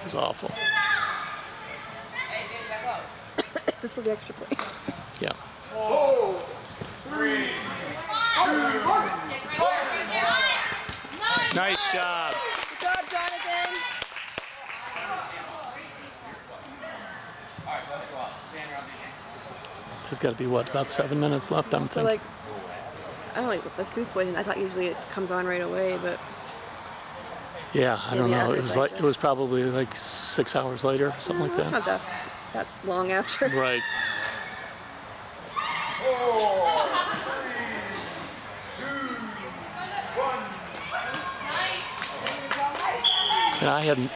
was awful. Is this for the extra point? Yeah. 4, 3, 2, Nice job. Good job, Jonathan. There's got to be, what, about 7 minutes left, I'm So, thinking. like, I don't like the food poisoning. I thought usually it comes on right away, but Yeah, I don't know. It was like, like it was probably like 6 hours later, something like it's that. not that long after. Right. 4, 3, 2, 1. And I hadn't